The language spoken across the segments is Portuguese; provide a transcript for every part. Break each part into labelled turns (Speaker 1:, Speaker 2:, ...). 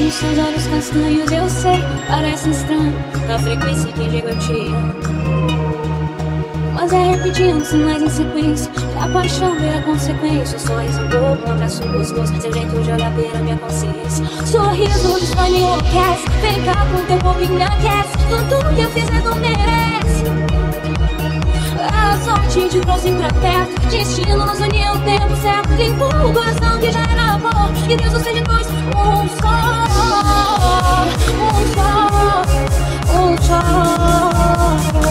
Speaker 1: Nos seus olhos castanhos eu sei, parece estranho a frequência que digo eu te amo. Mas é repetindo-se mais em sequência, a paixão vê a consequência. Sorriso bobo, um abraço gostoso, seu jeito de olhar beira minha consciência. Sorriso destrói, me enlouquece, vem cá com teu corpo e me aquece. Tudo que eu fizer não merece. A sorte te trouxe pra perto, destino nos uniu o tempo certo. Limpou o coração que já era amor, e Deus seja dois, um só. Um só, um só.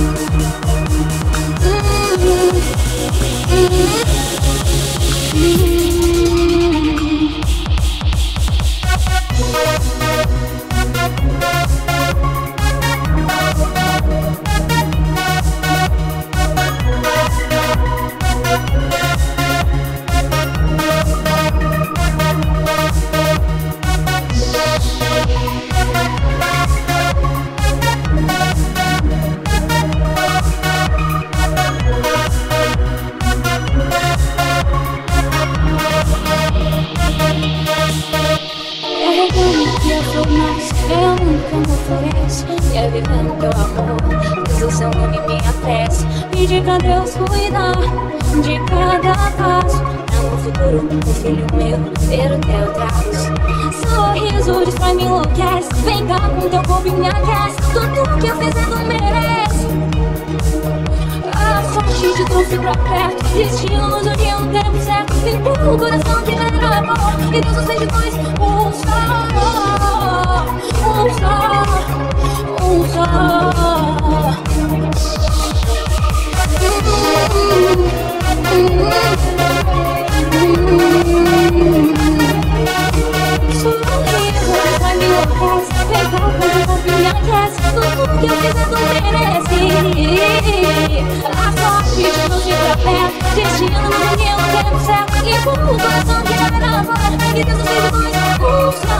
Speaker 1: Eu nunca me ofereço, quero viver no teu amor. Fiz o seu nome minha prece, pedi pra Deus cuidar de cada passo. Pra no futuro, um filho meu, ter o teu traço. Sorriso destrói, me enlouquece, vem cá com teu corpo e me aquece. Tudo que eu fizer não merece. A sorte te trouxe pra perto, destino nos uniu no tempo certo. Limpou o coração que já era amor, e Deus nos fez de dois, um só. Um só, um só. Sorriso vai me enlouquece, vem cá com teu corpo e me aquece. Tudo que eu fizer não merece. A sorte te trouxe pra perto, destino nos uniu no tempo certo. Limpou o coração que já era amor, e Deus nos fez de dois, um só.